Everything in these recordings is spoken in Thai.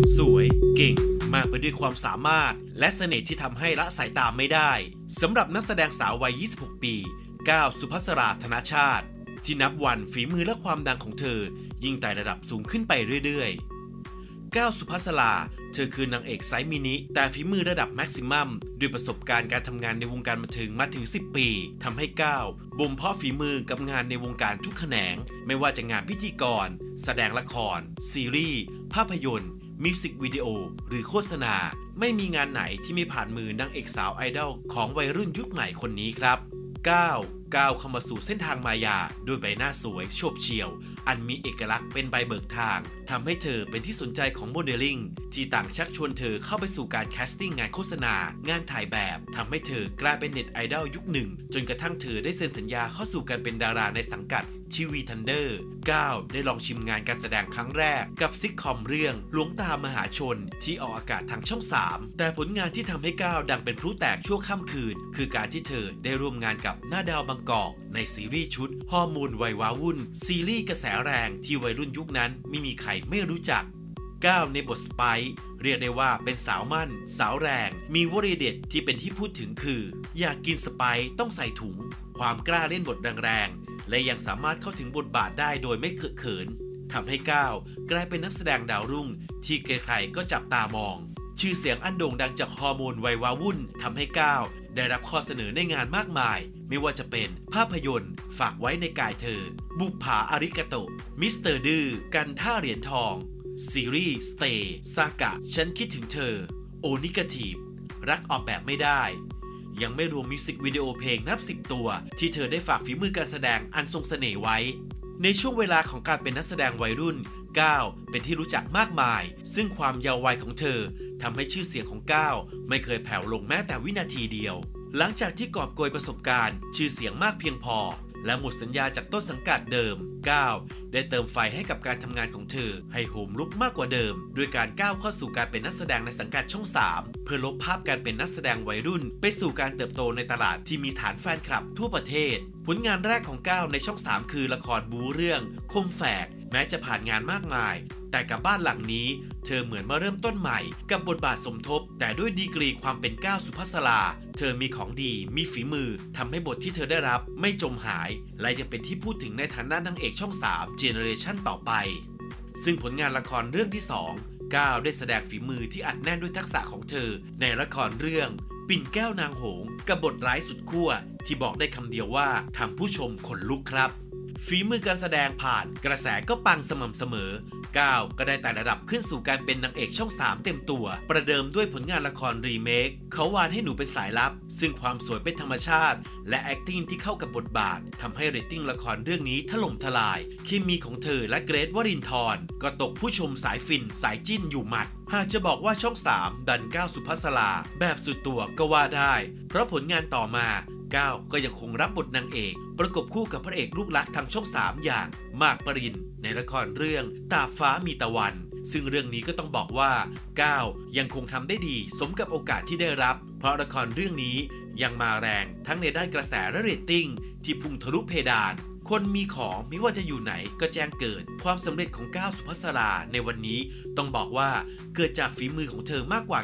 สวยเก่งมากไปด้วยความสามารถและเสน่ห์ที่ทำให้ละสายตาไม่ได้สำหรับนักแสดงสาววัย 26 ปีก้าวสุภัสราธนชาติที่นับวันฝีมือและความดังของเธอยิ่งไต่ระดับสูงขึ้นไปเรื่อยๆก้าวสุภัสราเธอคือนางเอกไซส์มินิแต่ฝีมือระดับแม็กซิมัมด้วยประสบการณ์การทำงานในวงการบันเทิงมาถึง 10 ปีทำให้ก้าวบ่มเพาะฝีมือกับงานในวงการทุกแขนงไม่ว่าจะงานพิธีกรแสดงละครซีรีส์ภาพยนตร์มิวสิกวิดีโอหรือโฆษณาไม่มีงานไหนที่ไม่ผ่านมือนางเอกสาวไอดอลของวัยรุ่นยุคใหม่คนนี้ครับก้าวเข้ามาสู่เส้นทางมายาด้วยใบหน้าสวยโฉบเฉี่ยวอันมีเอกลักษณ์เป็นใบเบิกทางทำให้เธอเป็นที่สนใจของโมเดลลิ่งที่ต่างชักชวนเธอเข้าไปสู่การแคสติ้งงานโฆษณางานถ่ายแบบทำให้เธอกลายเป็นเน็ตไอดอลยุคหนึ่งจนกระทั่งเธอได้เซ็นสัญญาเข้าสู่การเป็นดาราในสังกัดทีวีทันเดอร์ก้าวได้ลองชิมงานการแสดงครั้งแรกกับซิทคอมเรื่องหลวงตามหาชนที่ออกอากาศทางช่อง 3แต่ผลงานที่ทำให้ก้าวดังเป็นพลุแตกชั่วข้ามคืนคือการที่เธอได้ร่วมงานกับหน้าดาวบางกอกในซีรีส์ชุดฮอร์โมนวัยว้าวุ่นซีรีส์กระแสแรงที่วัยรุ่นยุคนั้นไม่มีใครไม่รู้จักก้าวในบทสไปซ์เรียกได้ว่าเป็นสาวมั่นสาวแรงมีวลีเด็ดที่เป็นที่พูดถึงคืออยากกินสไปซ์ต้องใส่ถุงความกล้าเล่นบทแรงๆและยังสามารถเข้าถึงบทบาทได้โดยไม่เขินทำให้ก้าวกลายเป็นนักแสดงดาวรุ่งที่ใครๆก็จับตามองชื่อเสียงอันโด่งดังจากฮอร์โมนวัยว้าวุ่นทำให้ก้าวได้รับข้อเสนอในงานมากมายไม่ว่าจะเป็นภาพยนตร์ฝากไว้ในกายเธอบุปผาอาริกาโตมิสเตอร์ดื้อกันท่าเหรียญทองซีรีส์สเตย์ซากะฉันคิดถึงเธอโอนิกาทีฟรักออกแบบไม่ได้ยังไม่รวมมิวสิกวิดีโอเพลงนับ10ตัวที่เธอได้ฝากฝีมือการแสดงอันทรงเสน่ห์ไว้ในช่วงเวลาของการเป็นนักแสดงวัยรุ่นก้าวเป็นที่รู้จักมากมายซึ่งความเยาว์วัยของเธอทำให้ชื่อเสียงของก้าวไม่เคยแผ่วลงแม้แต่วินาทีเดียวหลังจากที่กอบโกยประสบการณ์ชื่อเสียงมากเพียงพอและหมดสัญญาจากต้นสังกัดเดิมก้าวได้เติมไฟให้กับการทำงานของเธอให้โหมลุกมากกว่าเดิมด้วยการก้าวเข้าสู่การเป็นนักแสดงในสังกัดช่อง 3เพื่อลบภาพการเป็นนักแสดงวัยรุ่นไปสู่การเติบโตในตลาดที่มีฐานแฟนคลับทั่วประเทศผลงานแรกของก้าวในช่อง 3คือละครบู๊เรื่องคมแฝกแม้จะผ่านงานมากมายแต่กับบ้านหลังนี้เธอเหมือนมาเริ่มต้นใหม่กับบทบาทสมทบแต่ด้วยดีกรีความเป็นก้าวสุภัสราเธอมีของดีมีฝีมือทำให้บทที่เธอได้รับไม่จมหายและยังเป็นที่พูดถึงในฐานะนางเอกช่อง 3 เจเนอเรชันต่อไปซึ่งผลงานละครเรื่องที่2ก้าวได้แสดงฝีมือที่อัดแน่นด้วยทักษะของเธอในละครเรื่องปิ่นแก้วนางหงส์กับบทร้ายสุดขั้วที่บอกได้คำเดียวว่าทำผู้ชมขนลุกครับฝีมือการแสดงผ่านกระแสก็ปังสม่ำเสมอก้าวก็ได้ไต่ระดับขึ้นสู่การเป็นนางเอกช่อง 3เต็มตัวประเดิมด้วยผลงานละครรีเมคเขาวานให้หนูเป็นสายลับซึ่งความสวยเป็นธรรมชาติและ acting ที่เข้ากับบทบาททำให้เรตติ้งละครเรื่องนี้ถล่มทลายเคมีของเธอและเกรทวรินทร์ก็ตกผู้ชมสายฟินสายจิ้นอยู่หมัดหากจะบอกว่าช่อง 3ดันก้าวสุภัสราแบบสุดตัวก็ว่าได้เพราะผลงานต่อมาก้าวก็ยังคงรับบทนางเอกประกบคู่กับพระเอกลูกรักทางช่อง 3อย่างมากปรินในละครเรื่องตาฟ้ามีตะวันซึ่งเรื่องนี้ก็ต้องบอกว่าก้าวยังคงทำได้ดีสมกับโอกาสที่ได้รับเพราะละครเรื่องนี้ยังมาแรงทั้งในด้านกระแสและเรตติ้งที่พุ่งทะลุเพดานคนมีของไม่ว่าจะอยู่ไหนก็แจ้งเกิดความสำเร็จของก้าวสุภัสราในวันนี้ต้องบอกว่าเกิดจากฝีมือของเธอมากกว่า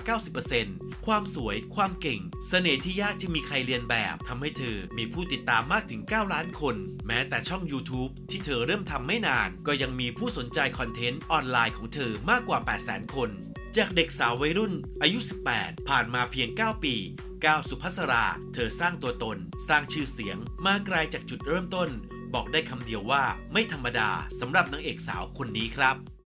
90% ความสวยความเก่งเสน่ห์ที่ยากจะมีใครเรียนแบบทำให้เธอมีผู้ติดตามมากถึง9ล้านคนแม้แต่ช่อง YouTube ที่เธอเริ่มทำไม่นานก็ยังมีผู้สนใจคอนเทนต์ออนไลน์ของเธอมากกว่า 800,000 คนจากเด็กสาววัยรุ่นอายุ 18 ผ่านมาเพียง 9 ปีก้าวสุภัสราเธอสร้างตัวตนสร้างชื่อเสียงมาไกลจากจุดเริ่มต้นบอกได้คำเดียวว่าไม่ธรรมดาสำหรับนางเอกสาวคนนี้ครับ